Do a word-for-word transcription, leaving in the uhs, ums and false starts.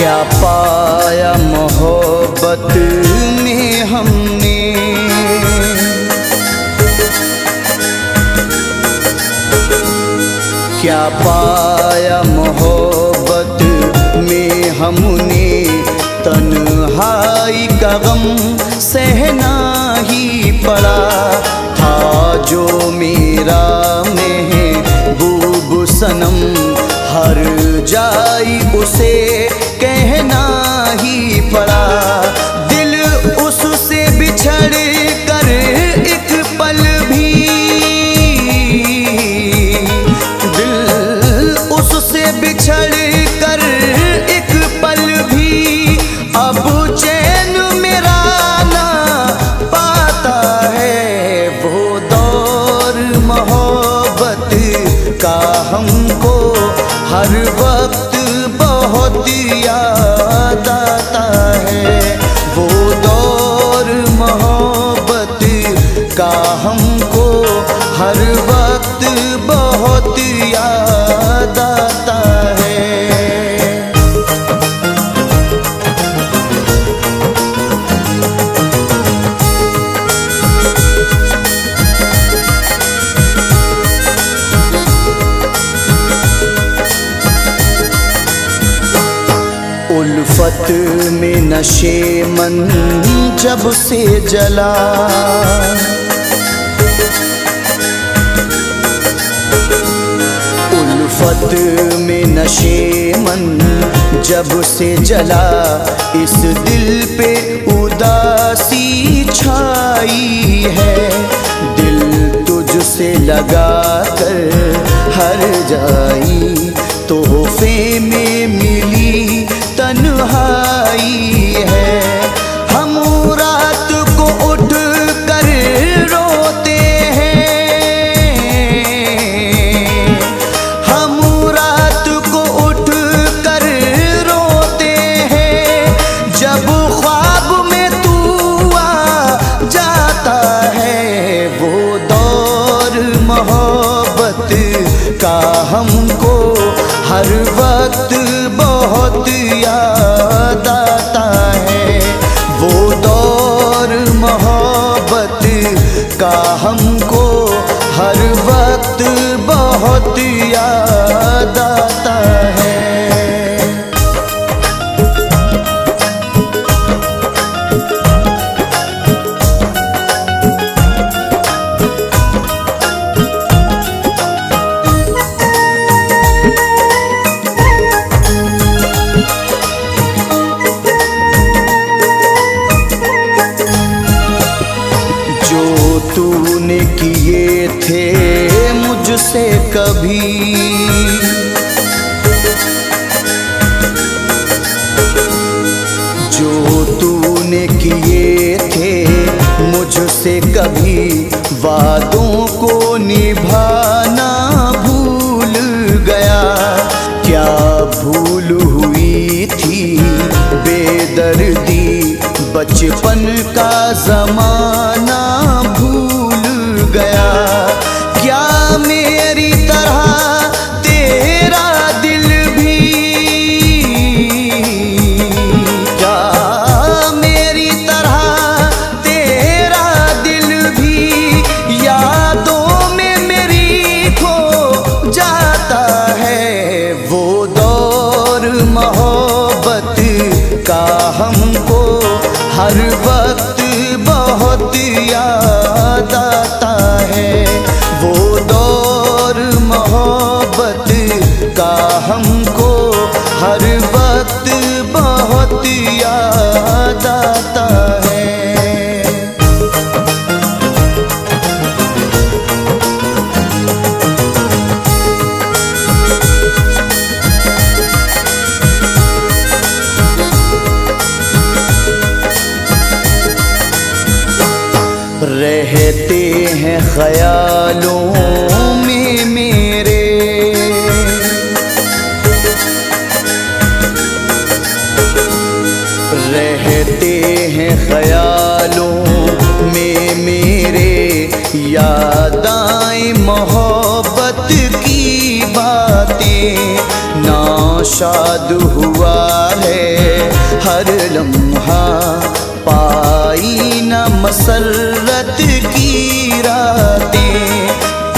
क्या पाया मोहब्बत में हमने, क्या पाया मोहब्बत में हमने, तन्हाई का गम सहना ही पड़ा था जो मेरा महबूब सनम, हर जाई उसे कहना ही पड़ा। दिल उससे बिछड़ कर एक पल भी, दिल उससे बिछड़ कर एक पल भी अब चैन मेरा ना पाता है। वो दौर मोहब्बत का हमको हर वक्त बहुत याद आता है। वो दौर मोहब्बत का हमको हर वक्त बहुत याद आता है। उल्फत में नशे मन जब से जला, उल्फत में नशे मन जब से जला, इस दिल पे उदासी छाई है। दिल तुझसे लगा कर हर जाई तोहफे में मिली तन्हाई है। हम रात को उठ कर रोते हैं, हम रात को उठ कर रोते हैं, जब ख्वाब में तू आ जाता है। वो दौर मोहब्बत का हमको हर वक्त बहुत याद आता है। वो दौर मोहब्बत का हमको हर वक्त बहुत याद आता है। तूने किए थे मुझसे कभी, जो तूने किए थे मुझसे कभी, वादों को निभाना भूल गया। क्या भूल हुई थी बेदर्दी, बचपन का ज़माना भूल गया। क्या मेरी तरह तेरा दिल भी, क्या मेरी तरह तेरा दिल भी यादों में मेरी खो जाता है। वो दौर मोहब्बत का हमको हर वक्त बहुत याद आता है। वो दौर मोहब्बत का हमको हर वक्त बहुत याद आता है। रहते हैं ख्यालों में मेरे, रहते हैं ख्यालों में मेरे, याद आए मोहब्बत की बातें ना शाद हुआ है हर लम्हा, पाई न मसरत की रातें।